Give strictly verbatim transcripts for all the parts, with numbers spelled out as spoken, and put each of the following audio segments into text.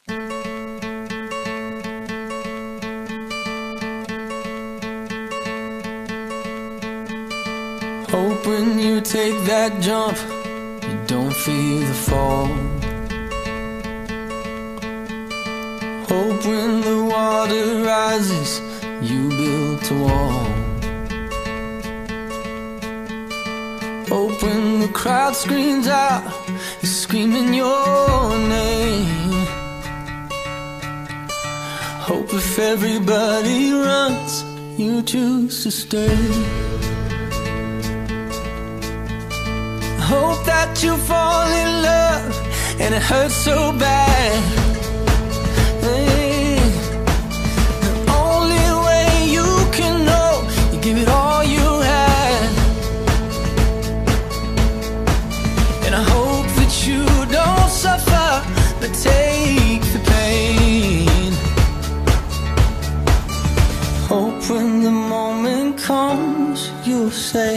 Hope when you take that jump, you don't feel the fall. Hope when the water rises, you built a wall. Hope when the crowd screams out, you're screaming your name. Hope if everybody runs, you choose to stay. Hope that you fall in love and it hurts so bad. Hey, the only way you can know, you give it all you had. And I hope that you don't suffer, but take the pain. Hope when the moment comes, you'll say,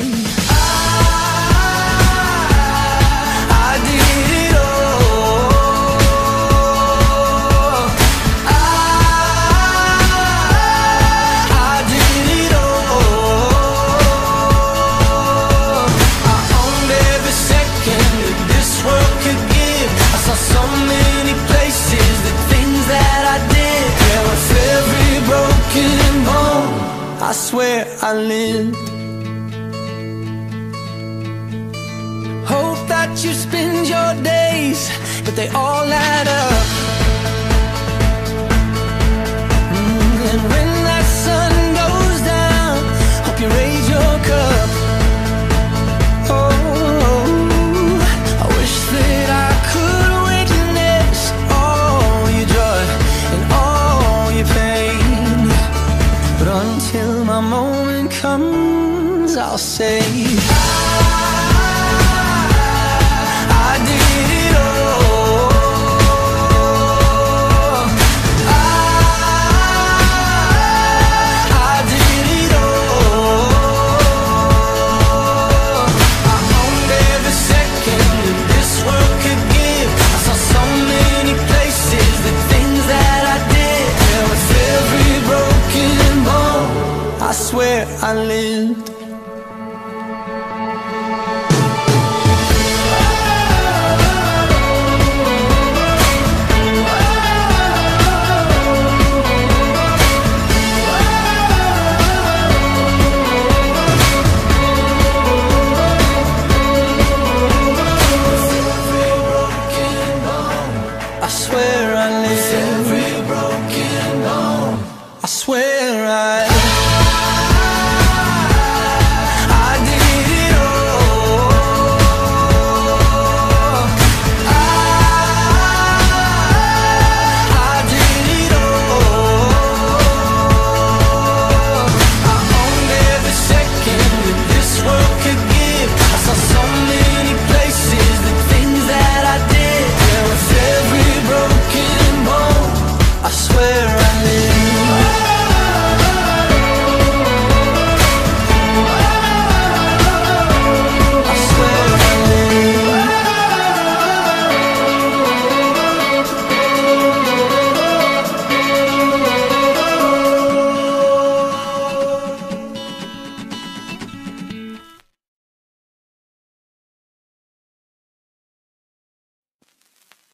I swear I lived. Hope that you spend your days, but they all add up. Mm, and when that sun goes down, hope you raise your cup. Oh, I wish that I could witness all your joy and all your pain, but until my moment comes, I'll say, I did it all. I, I did it all. I owned every second that this world could give. I saw so many places, the things that I did. There was every broken bone, I swear I lived. I swear